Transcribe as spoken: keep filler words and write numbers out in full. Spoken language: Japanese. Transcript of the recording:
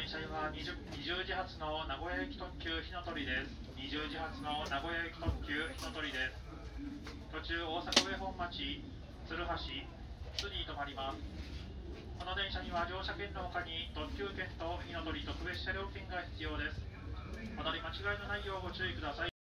電車はにじゅうじ発の名古屋駅特急ひのとりです。にじゅうじ発の名古屋駅特急ひのとりです。途中大阪上本町、鶴橋、津に停まります。この電車には乗車券の他に特急券とひのとり特別車両券が必要です。お乗り間違いのないようご注意ください。